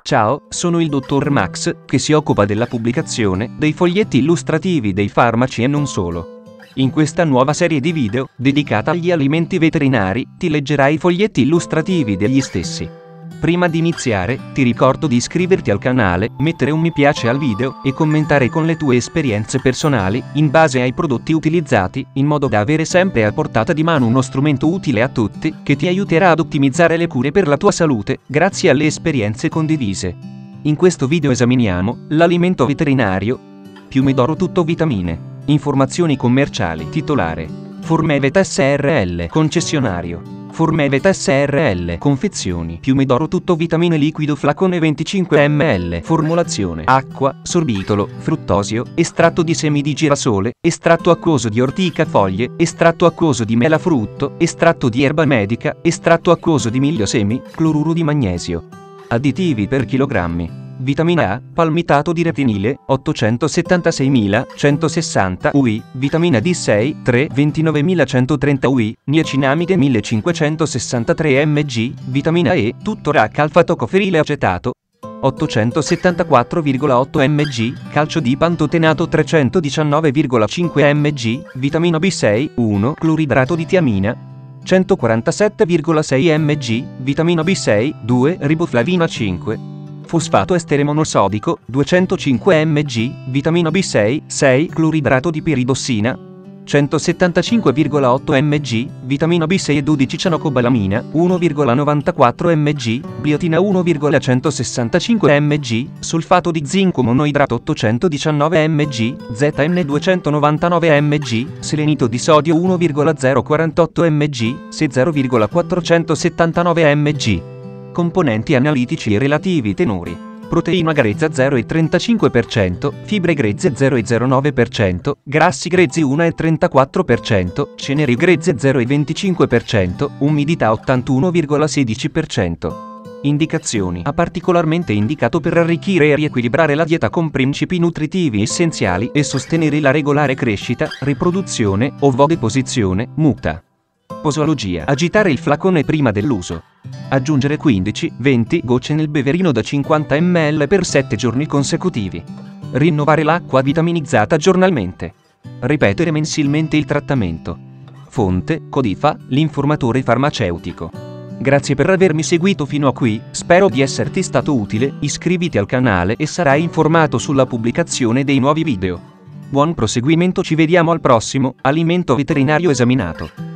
Ciao, sono il dottor Max, che si occupa della pubblicazione dei foglietti illustrativi dei farmaci e non solo. In questa nuova serie di video, dedicata agli alimenti veterinari, ti leggerai i foglietti illustrativi degli stessi. Prima di iniziare, ti ricordo di iscriverti al canale, mettere un mi piace al video e commentare con le tue esperienze personali, in base ai prodotti utilizzati, in modo da avere sempre a portata di mano uno strumento utile a tutti, che ti aiuterà ad ottimizzare le cure per la tua salute, grazie alle esperienze condivise. In questo video esaminiamo l'alimento veterinario Piume d'Oro tutto vitamine. Informazioni commerciali. Titolare: Formeveta SRL, concessionario Formeveta SRL, confezioni Piume d'Oro tutto vitamine liquido flacone 25 ml, formulazione: acqua, sorbitolo, fruttosio, estratto di semi di girasole, estratto acquoso di ortica foglie, estratto acquoso di mela frutto, estratto di erba medica, estratto acquoso di miglio semi, cloruro di magnesio. Additivi per chilogrammi: vitamina A, palmitato di retinile, 876.160 UI, vitamina D6, 3, 29.130 UI, niacinamide 1563 mg, vitamina E, tuttorac alfa-tocoferile acetato, 874,8 mg, calcio di pantotenato 319,5 mg, vitamina B6, 1, cloridrato di tiamina, 147,6 mg, vitamina B6, 2, riboflavina 5, fosfato estere monosodico, 205 mg, vitamina B6, 6, cloridrato di piridossina, 175,8 mg, vitamina B6 e 12 cianocobalamina, 1,94 mg, biotina 1,165 mg, sulfato di zinco monoidrato 819 mg, Zn 299 mg, selenito di sodio 1,048 mg, Se 0,479 mg. Componenti analitici e relativi tenori: proteina grezza 0,35%, fibre grezze 0,09%, grassi grezzi 1,34%, ceneri grezze 0,25%, umidità 81,16%. Indicazioni: ha particolarmente indicato per arricchire e riequilibrare la dieta con principi nutritivi essenziali e sostenere la regolare crescita, riproduzione, ovodeposizione, muta. Posologia: agitare il flacone prima dell'uso. Aggiungere 15-20 gocce nel beverino da 50 ml per 7 giorni consecutivi. Rinnovare l'acqua vitaminizzata giornalmente. Ripetere mensilmente il trattamento. Fonte: Codifa, l'informatore farmaceutico. Grazie per avermi seguito fino a qui, spero di esserti stato utile, iscriviti al canale e sarai informato sulla pubblicazione dei nuovi video. Buon proseguimento, ci vediamo al prossimo alimento veterinario esaminato.